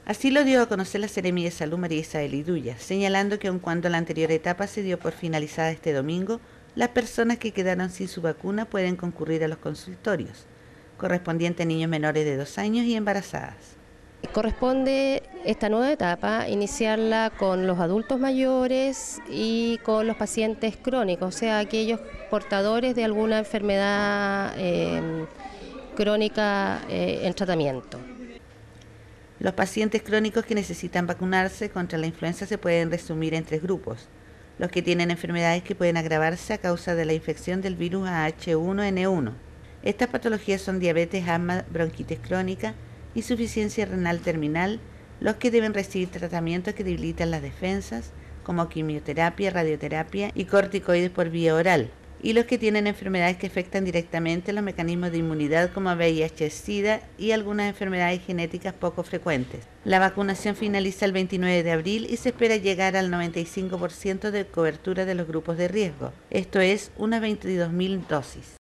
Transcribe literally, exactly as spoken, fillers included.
Así lo dio a conocer la Seremi de Salud María Isabel Iduya, señalando que aun cuando la anterior etapa se dio por finalizada este domingo, las personas que quedaron sin su vacuna pueden concurrir a los consultorios, correspondiente a niños menores de dos años y embarazadas. Corresponde esta nueva etapa iniciarla con los adultos mayores y con los pacientes crónicos, o sea, aquellos portadores de alguna enfermedad eh, crónica eh, en tratamiento. Los pacientes crónicos que necesitan vacunarse contra la influenza se pueden resumir en tres grupos: los que tienen enfermedades que pueden agravarse a causa de la infección del virus A H uno N uno. Estas patologías son diabetes, asma, bronquitis crónica, insuficiencia renal terminal, los que deben recibir tratamientos que debilitan las defensas, como quimioterapia, radioterapia y corticoides por vía oral, y los que tienen enfermedades que afectan directamente los mecanismos de inmunidad, como V I H, SIDA y algunas enfermedades genéticas poco frecuentes. La vacunación finaliza el veintinueve de abril y se espera llegar al noventa y cinco por ciento de cobertura de los grupos de riesgo, esto es, unas veintidós mil dosis.